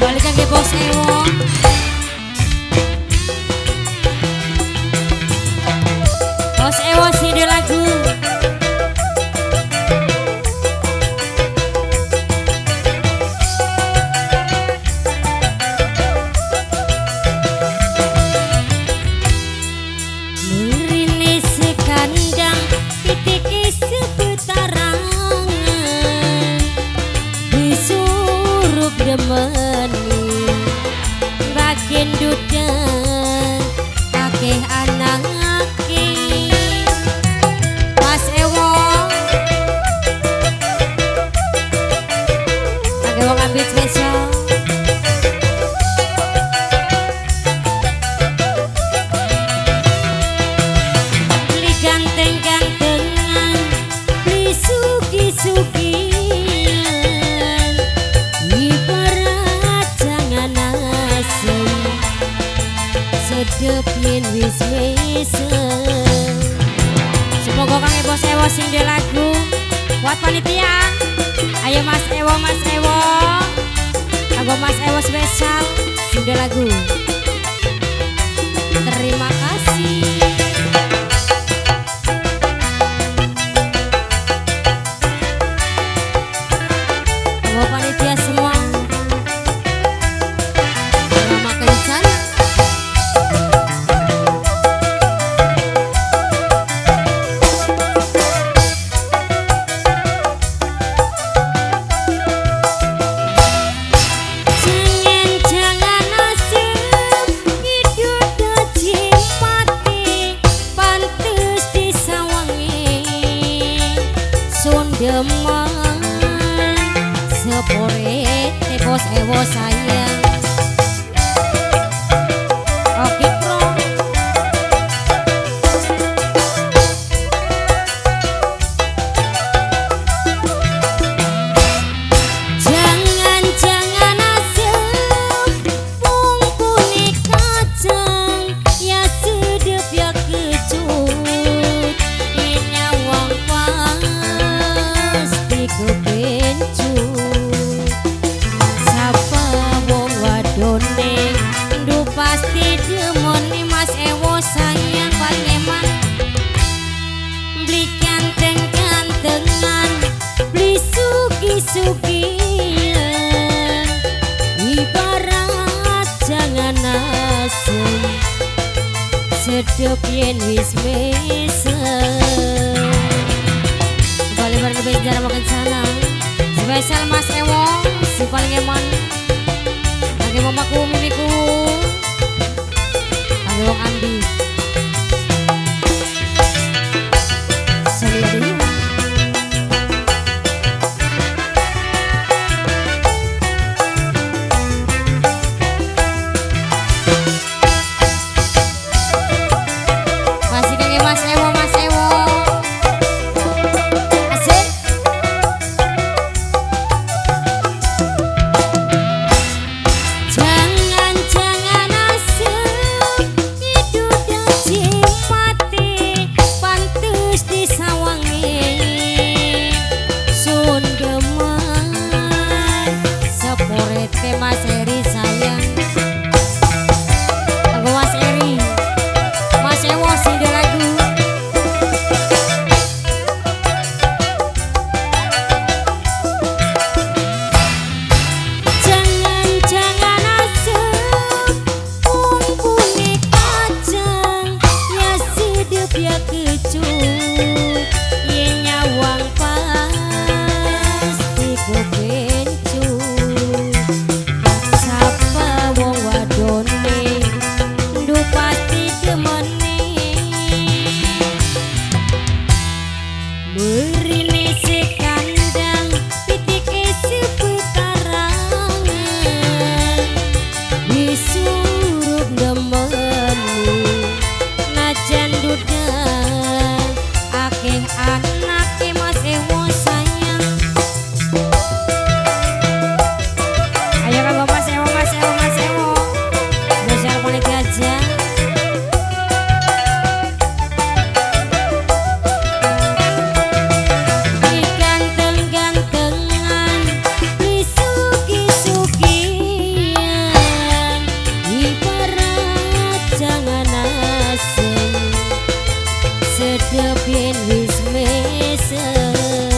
Balik ke Bos Ewo. Bos Ewo CD lagu. Demeni bagian duda akeh anake Mas Ewo akeh wong ambil spesial beli ganteng-gantengan beli sugi-sugi sedep yen wis wisen. Semoga Kang Bos Ewo sing de lagu buat panitia. Ayo Mas Ewo, Mas Ewo. Aku Mas Ewo spesial sing de lagu. Terima kasih. Buat panitia semua. Demen sepore Bos Ewo sayang. Oke bro. Jangan-jangan asem bungkune kacang ya sedep ya kecut nyawang kebencut sapa wong wadone ndu pasti demone Mas Ewo sayang paling eman beli ganteng-gantengan beli sugi-sugian ibarat jangan asem sedep yen wis wisen. Kembali berbicara makan sana spesial Mas Ewo si paling eman lagi mamaku mimiku lagi wong Andi selalu masih kaki Mas Ewo, Mas Ewo. Mas Eri sayang. Aku Mas Eri, Mas Ewo sing de lagu. Jangan-jangan asem bungkune kacang ya sedep ya kecut yen nyawang pasti kebencut. sedep yen wis mesem.